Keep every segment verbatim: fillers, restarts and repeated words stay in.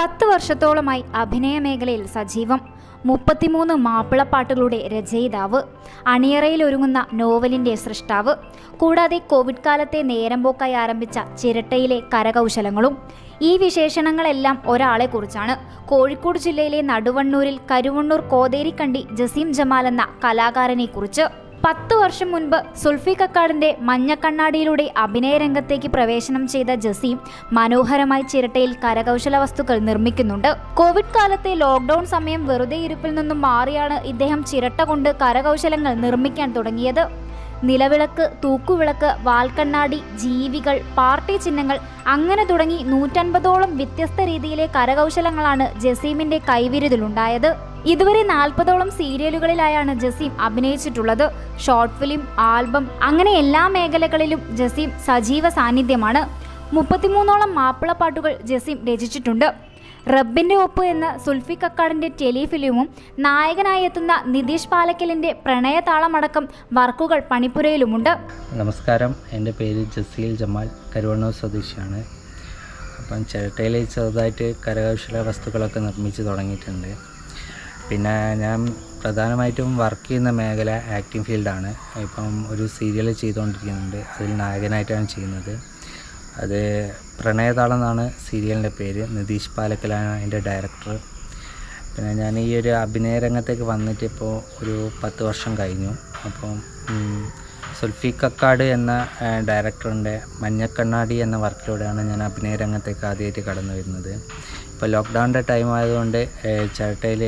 പത്ത് വർഷത്തോളമായി അഭിനയ മേഖലയിൽ സജീവം. മുപ്പത്തിമൂന്ന് മാപ്പിളപ്പാട്ടുകളുടെ രചയിതാവ്, അണിയറയിൽ ഒരുങ്ങുന്ന നോവലിൻ്റെ സൃഷ്ടാവ്, കൂടാതെ കോവിഡ് കാലത്തെ നേരം പോക്കായി ആരംഭിച്ച ചിരട്ടയിലെ കരകൗശലങ്ങളും. ഈ വിശേഷണങ്ങളെല്ലാം ഒരാളെക്കുറിച്ചാണ്. കോഴിക്കോട് ജില്ലയിലെ നടുവണ്ണൂരിൽ കരുവണ്ണൂർ കോതേരിക്കണ്ടി ജസീം ജമാൽ എന്ന കലാകാരനെക്കുറിച്ച്. പത്ത് വർഷം മുൻപ് സുൽഫി കക്കാടിന്റെ മഞ്ഞക്കണ്ണാടിയിലൂടെ അഭിനയ രംഗത്തേക്ക് പ്രവേശനം ചെയ്ത ജസീം മനോഹരമായി ചിരട്ടയിൽ കരകൗശല വസ്തുക്കൾ നിർമ്മിക്കുന്നുണ്ട്. കോവിഡ് കാലത്തെ ലോക്ക്ഡൌൺ സമയം വെറുതെ ഇരിപ്പിൽ നിന്നും മാറിയാണ് ഇദ്ദേഹം ചിരട്ട കൊണ്ട് കരകൗശലങ്ങൾ നിർമ്മിക്കാൻ തുടങ്ങിയത്. നിലവിളക്ക്, തൂക്കുവിളക്ക്, വാൽക്കണ്ണാടി, ജീവികൾ, പാർട്ടി ചിഹ്നങ്ങൾ അങ്ങനെ തുടങ്ങി നൂറ്റൻപതോളം വ്യത്യസ്ത രീതിയിലെ കരകൗശലങ്ങളാണ് ജസീമിന്റെ കൈവിരുതിലുണ്ടായത്. ഇതുവരെ നാൽപ്പതോളം സീരിയലുകളിലായാണ് ജസീം അഭിനയിച്ചിട്ടുള്ളത്. ഷോർട്ട് ഫിലിം, ആൽബം അങ്ങനെ എല്ലാ മേഖലകളിലും ജസീം സജീവ സാന്നിധ്യമാണ്. മുപ്പത്തിമൂന്നോളം മാപ്പിളപ്പാട്ടുകൾ ജസീം രചിച്ചിട്ടുണ്ട്. റബ്ബിന്റെ ഒപ്പ് എന്ന സുൽഫി കക്കാടിന്റെ ടെലിഫിലിമും നായകനായി എത്തുന്ന നിതീഷ് പാലക്കലിന്റെ പ്രണയതാളമടക്കം വർക്കുകൾ പണിപ്പുരയിലുമുണ്ട്. നമസ്കാരം, എൻ്റെ പേര് ജസീൽ ജമാൽ, കരുവണ്ണൂർ സ്വദേശിയാണ്. അപ്പം ചിരട്ടയിൽ ചെറുതായിട്ട് കരകൗശല വസ്തുക്കളൊക്കെ നിർമ്മിച്ച് തുടങ്ങിയിട്ടുണ്ട്. പിന്നെ ഞാൻ പ്രധാനമായിട്ടും വർക്ക് ചെയ്യുന്ന മേഖല ആക്ടിംഗ് ഫീൽഡാണ്. ഇപ്പം ഒരു സീരിയൽ ചെയ്തുകൊണ്ടിരിക്കുന്നുണ്ട്. അതിൽ നായകനായിട്ടാണ് ചെയ്യുന്നത്. അത് പ്രണയതാളം എന്നാണ് സീരിയലിൻ്റെ പേര്. നിതീഷ് പാലക്കലാണ് അതിൻ്റെ ഡയറക്ടർ. പിന്നെ ഞാൻ ഈ ഒരു അഭിനയ രംഗത്തേക്ക് വന്നിട്ട് ഇപ്പോൾ ഒരു പത്ത് വർഷം കഴിഞ്ഞു. അപ്പം സുൽഫി കക്കാട് എന്ന ഡയറക്ടറിൻ്റെ മഞ്ഞക്കണ്ണാടി എന്ന വർക്കിലൂടെയാണ് ഞാൻ അഭിനയ രംഗത്തേക്ക് ആദ്യമായിട്ട് കടന്നു വരുന്നത്. ഇപ്പോൾ ലോക്ക്ഡൗണിൻ്റെ ടൈം ആയതുകൊണ്ട് ചിരട്ടയിൽ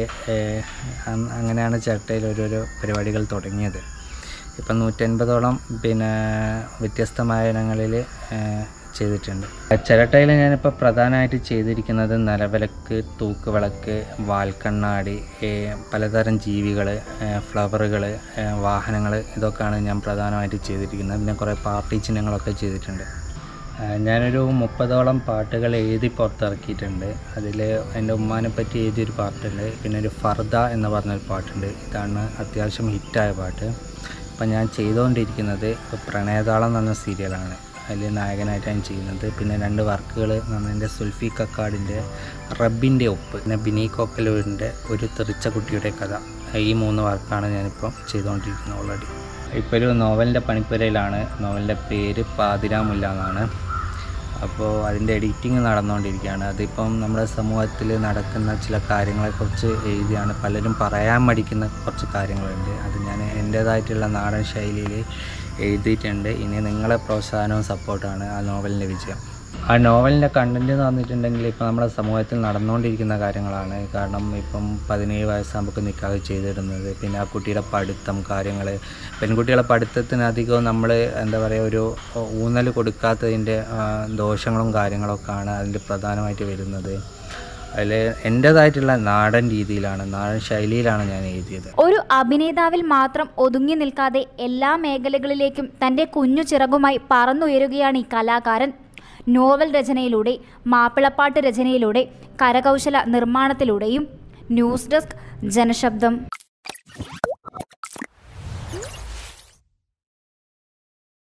അങ്ങനെയാണ് ചിരട്ടയിൽ ഓരോരോ പരിപാടികൾ തുടങ്ങിയത്. ഇപ്പം നൂറ്റൻപതോളം പിന്നെ വ്യത്യസ്തമായ ഇനങ്ങളിൽ ചെയ്തിട്ടുണ്ട്. ചിരട്ടയിൽ ഞാനിപ്പോൾ പ്രധാനമായിട്ട് ചെയ്തിരിക്കുന്നത് നിലവിളക്ക്, തൂക്കുവിളക്ക്, വാൽക്കണ്ണാടി, പലതരം ജീവികൾ, ഫ്ലവറുകൾ, വാഹനങ്ങൾ, ഇതൊക്കെയാണ് ഞാൻ പ്രധാനമായിട്ട് ചെയ്തിരിക്കുന്നത്. പിന്നെ കുറേ പാർട്ടി ചിഹ്നങ്ങളൊക്കെ ചെയ്തിട്ടുണ്ട്. ഞാനൊരു മുപ്പതോളം പാട്ടുകൾ എഴുതി പുറത്തിറക്കിയിട്ടുണ്ട്. അതിൽ എൻ്റെ ഉമ്മാനെ പറ്റി എഴുതിയൊരു പാട്ടുണ്ട്. പിന്നെ ഒരു ഫർദ എന്ന് പറഞ്ഞൊരു പാട്ടുണ്ട്. ഇതാണ് അത്യാവശ്യം ഹിറ്റായ പാട്ട്. അപ്പം ഞാൻ ചെയ്തുകൊണ്ടിരിക്കുന്നത് പ്രണയതാളം എന്ന് പറഞ്ഞ സീരിയലാണ്. അതിൽ നായകനായിട്ടാണ് ചെയ്യുന്നത്. പിന്നെ രണ്ട് വർക്കുകൾ എന്ന് പറഞ്ഞാൽ എൻ്റെ സുൽഫി കക്കാടിൻ്റെ റബ്ബിൻ്റെ ഒപ്പ്, പിന്നെ ബിനി കോക്കലൂരിൻ്റെ ഒരു തെറിച്ച കുട്ടിയുടെ കഥ. ഈ മൂന്ന് വർക്കാണ് ഞാനിപ്പം ചെയ്തുകൊണ്ടിരിക്കുന്നത് ഓൾറെഡി. ഇപ്പോൾ ഒരു നോവലിൻ്റെ പണിപ്പുരയിലാണ്. നോവലിൻ്റെ പേര് പാതിരാമുല്ല എന്നാണ്. അപ്പോൾ അതിൻ്റെ എഡിറ്റിംഗ് നടന്നുകൊണ്ടിരിക്കുകയാണ്. അതിപ്പം നമ്മുടെ സമൂഹത്തിൽ നടക്കുന്ന ചില കാര്യങ്ങളെക്കുറിച്ച് എഴുതിയാണ്. പലരും പറയാൻ മടിക്കുന്ന കുറച്ച് കാര്യങ്ങളുണ്ട്. അത് ഞാൻ എൻ്റേതായിട്ടുള്ള നാടൻ ശൈലിയിൽ എഴുതിയിട്ടുണ്ട്. ഇനി നിങ്ങളെ പ്രോത്സാഹനവും സപ്പോർട്ടാണ് ആ നോവലിൻ്റെ വിജയം. ആ നോവലിൻ്റെ കണ്ടൻറ്റ് എന്ന് പറഞ്ഞിട്ടുണ്ടെങ്കിൽ ഇപ്പോൾ നമ്മുടെ സമൂഹത്തിൽ നടന്നുകൊണ്ടിരിക്കുന്ന കാര്യങ്ങളാണ്. കാരണം ഇപ്പം പതിനേഴ് വയസ്സാകുമ്പോൾ നിക്കാഹ് ചെയ്തിടുന്നത്, പിന്നെ ആ കുട്ടിയുടെ പഠിത്തം കാര്യങ്ങൾ, പെൺകുട്ടികളെ പഠിത്തത്തിന് അധികവും നമ്മൾ എന്താ പറയുക ഒരു ഊന്നൽ കൊടുക്കാത്തതിൻ്റെ ദോഷങ്ങളും കാര്യങ്ങളൊക്കെയാണ് അതിൻ്റെ പ്രധാനമായിട്ട് വരുന്നത്. അതിൽ എൻ്റേതായിട്ടുള്ള നാടൻ രീതിയിലാണ്, നാടൻ ശൈലിയിലാണ് ഞാൻ എഴുതിയത്. ഒരു അഭിനേതാവിൽ മാത്രം ഒതുങ്ങി നിൽക്കാതെ എല്ലാ മേഖലകളിലേക്കും തൻ്റെ കുഞ്ഞു ചിറകുമായി പറന്നുയരുകയാണ് ഈ കലാകാരൻ. നോവൽ രചനയിലൂടെ, മാപ്പിളപ്പാട്ട് രചനയിലൂടെ, കരകൗശല നിർമ്മാണത്തിലൂടെയും. News desk, ജനശബ്ദം.